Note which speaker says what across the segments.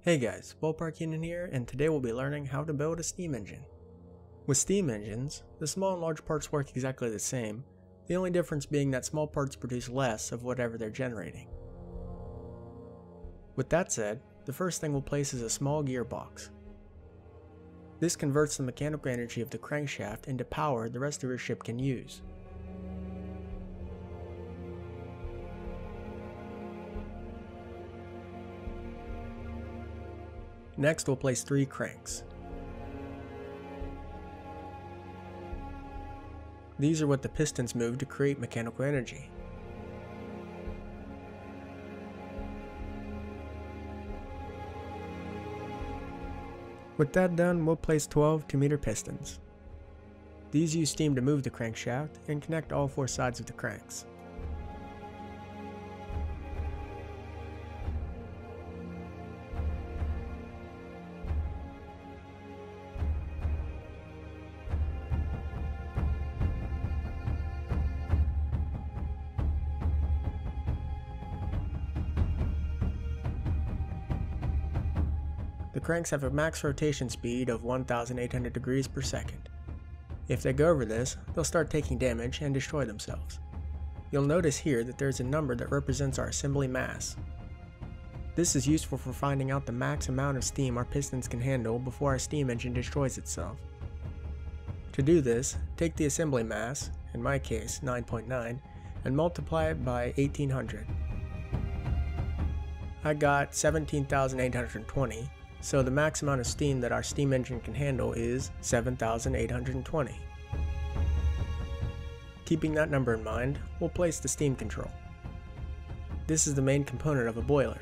Speaker 1: Hey guys, ballparkkenan here, and today we'll be learning how to build a steam engine. With steam engines, the small and large parts work exactly the same, the only difference being that small parts produce less of whatever they're generating. With that said, the first thing we'll place is a small gearbox. This converts the mechanical energy of the crankshaft into power the rest of your ship can use. Next, we'll place 3 cranks. These are what the pistons move to create mechanical energy. With that done, we'll place 12 2-meter pistons. These use steam to move the crankshaft and connect all 4 sides of the cranks. The cranks have a max rotation speed of 1,800 degrees per second. If they go over this, they'll start taking damage and destroy themselves. You'll notice here that there's a number that represents our assembly mass. This is useful for finding out the max amount of steam our pistons can handle before our steam engine destroys itself. To do this, take the assembly mass, in my case 9.9, and multiply it by 1800. I got 17,820. So the max amount of steam that our steam engine can handle is 7,820. Keeping that number in mind, we'll place the steam control. This is the main component of a boiler.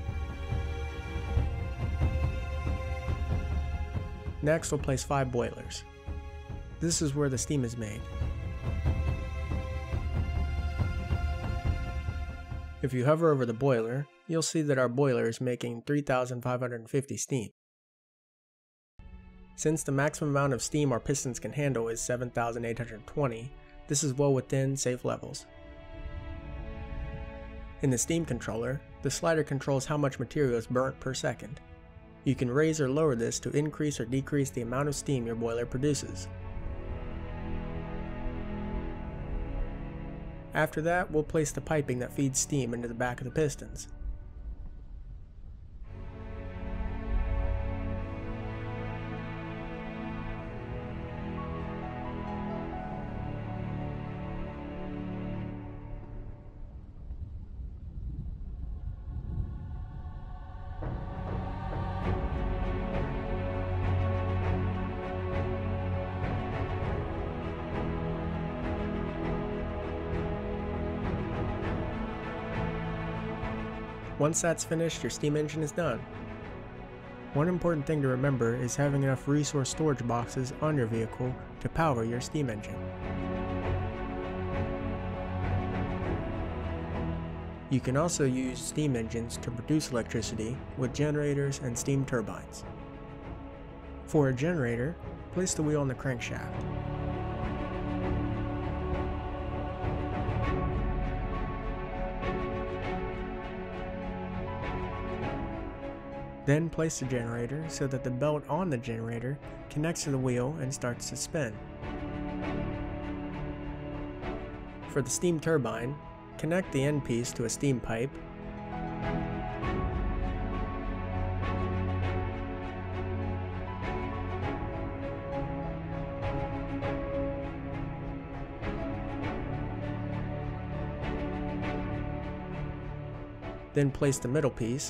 Speaker 1: Next, we'll place 5 boilers. This is where the steam is made. If you hover over the boiler, you'll see that our boiler is making 3,550 steam. Since the maximum amount of steam our pistons can handle is 7,820, this is well within safe levels. In the steam controller, the slider controls how much material is burnt per second. You can raise or lower this to increase or decrease the amount of steam your boiler produces. After that, we'll place the piping that feeds steam into the back of the pistons. Once that's finished, your steam engine is done. One important thing to remember is having enough resource storage boxes on your vehicle to power your steam engine. You can also use steam engines to produce electricity with generators and steam turbines. For a generator, place the wheel on the crankshaft. Then place the generator so that the belt on the generator connects to the wheel and starts to spin. For the steam turbine, connect the end piece to a steam pipe, then place the middle piece,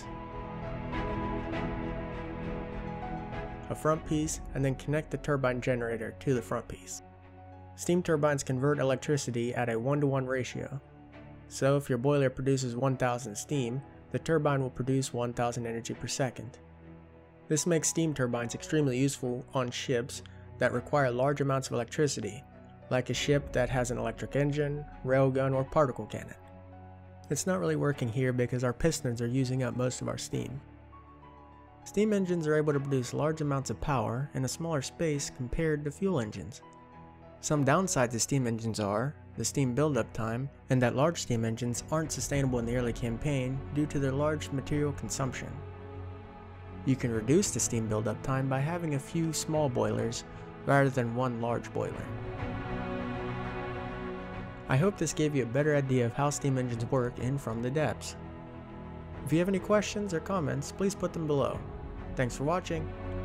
Speaker 1: a front piece, and then connect the turbine generator to the front piece. Steam turbines convert electricity at a 1-to-1 ratio. So if your boiler produces 1,000 steam, the turbine will produce 1,000 energy per second. This makes steam turbines extremely useful on ships that require large amounts of electricity, like a ship that has an electric engine, railgun, or particle cannon. It's not really working here because our pistons are using up most of our steam. Steam engines are able to produce large amounts of power in a smaller space compared to fuel engines. Some downsides to steam engines are the steam buildup time, and that large steam engines aren't sustainable in the early campaign due to their large material consumption. You can reduce the steam buildup time by having a few small boilers rather than one large boiler. I hope this gave you a better idea of how steam engines work in From the Depths. If you have any questions or comments, please put them below. Thanks for watching.